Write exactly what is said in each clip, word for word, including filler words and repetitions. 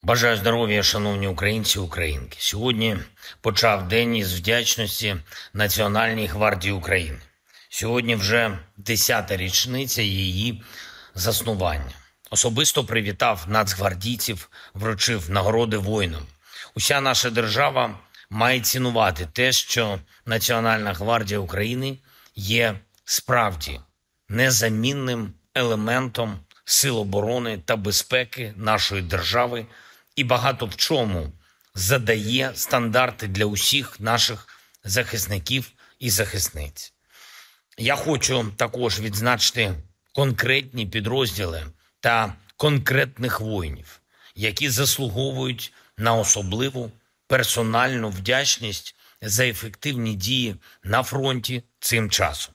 Бажаю здоров'я, шановні українці і українки. Сьогодні почав день із вдячності Національній гвардії України. Сьогодні вже десята річниця її заснування. Особисто привітав нацгвардійців, вручив нагороди воїнам. Уся наша держава має цінувати те, що Національна гвардія України є справді незамінним елементом сил оборони та безпеки нашої держави і багато в чому задає стандарти для усіх наших захисників і захисниць. Я хочу також відзначити конкретні підрозділи та конкретних воїнів, які заслуговують на особливу персональну вдячність за ефективні дії на фронті цим часом.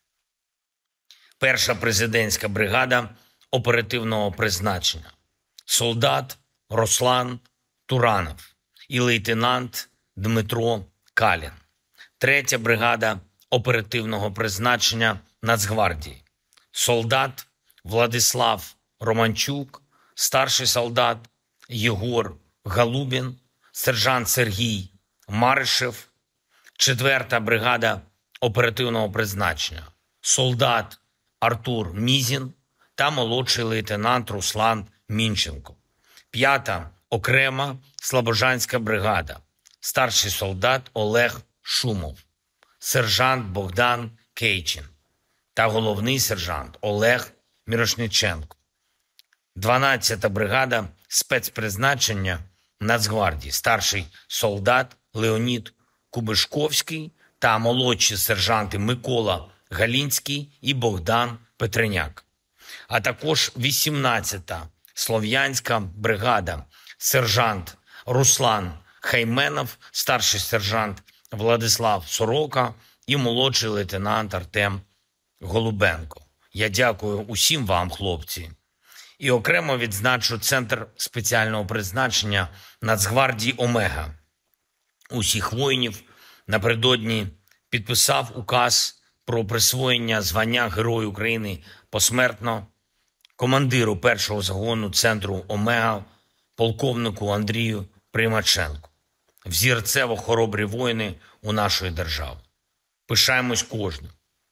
Перша президентська бригада оперативного призначення, солдат Руслан Туранов і лейтенант Дмитро Калін. Третя бригада оперативного призначення Нацгвардії, солдат Владислав Романчук, старший солдат Єгор Галубін, сержант Сергій Маришев. Четверта бригада оперативного призначення, солдат Артур Мізін та молодший лейтенант Руслан Мінченко. П'ята окрема Слобожанська бригада, старший солдат Олег Шумов, сержант Богдан Кейчин та головний сержант Олег Мірошниченко. Дванадцята бригада спецпризначення Нацгвардії, старший солдат Леонід Кубишковський та молодші сержанти Микола Галінський і Богдан Петреняк. А також вісімнадцята Слов'янська бригада, сержант Руслан Хайменов, старший сержант Владислав Сорока і молодший лейтенант Артем Голубенко. Я дякую усім вам, хлопці. І окремо відзначу Центр спеціального призначення Нацгвардії «Омега». Усіх воїнів напередодні підписав указ про присвоєння звання Герой України посмертно командиру першого загону центру «Омега» полковнику Андрію Примаченку. Взірцево хоробрі воїни у нашої держави. Пишаємось кожним.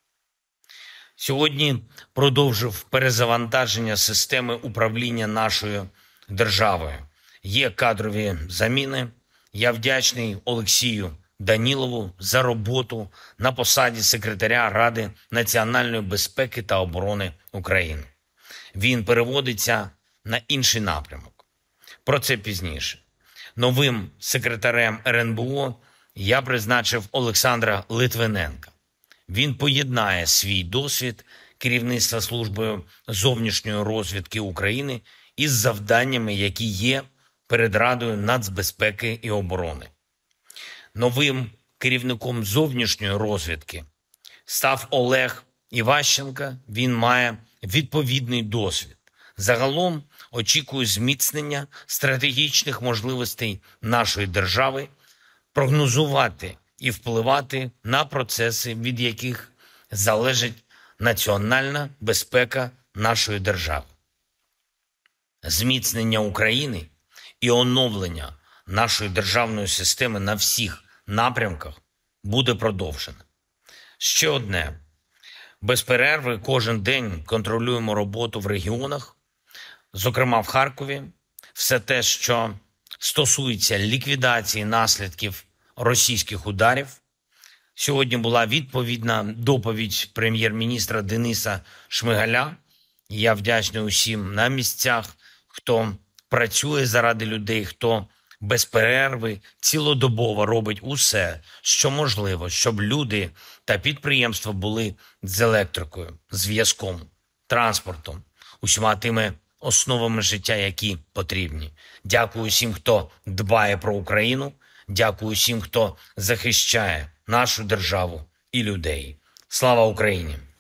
Сьогодні продовжив перезавантаження системи управління нашою державою. Є кадрові заміни. Я вдячний Олексію Данілову за роботу на посаді секретаря Ради національної безпеки та оборони України. Він переводиться на інший напрямок. Про це пізніше. Новим секретарем ер ен бе о я призначив Олександра Литвиненка. Він поєднає свій досвід керівництва Службою зовнішньої розвідки України із завданнями, які є перед Радою нацбезпеки і оборони. Новим керівником зовнішньої розвідки став Олег Іващенко. Він має відповідний досвід. Загалом очікую зміцнення стратегічних можливостей нашої держави, прогнозувати і впливати на процеси, від яких залежить національна безпека нашої держави. Зміцнення України і оновлення нашої державної системи на всіх напрямках буде продовжене. Ще одне. Без перерви кожен день контролюємо роботу в регіонах, зокрема в Харкові. Все те, що стосується ліквідації наслідків російських ударів. Сьогодні була відповідна доповідь прем'єр-міністра Дениса Шмигаля. Я вдячний усім на місцях, хто працює заради людей, хто без перерви цілодобово робить усе, що можливо, щоб люди та підприємства були з електрикою, зв'язком, транспортом, усіма тими основами життя, які потрібні. Дякую всім, хто дбає про Україну. Дякую всім, хто захищає нашу державу і людей. Слава Україні!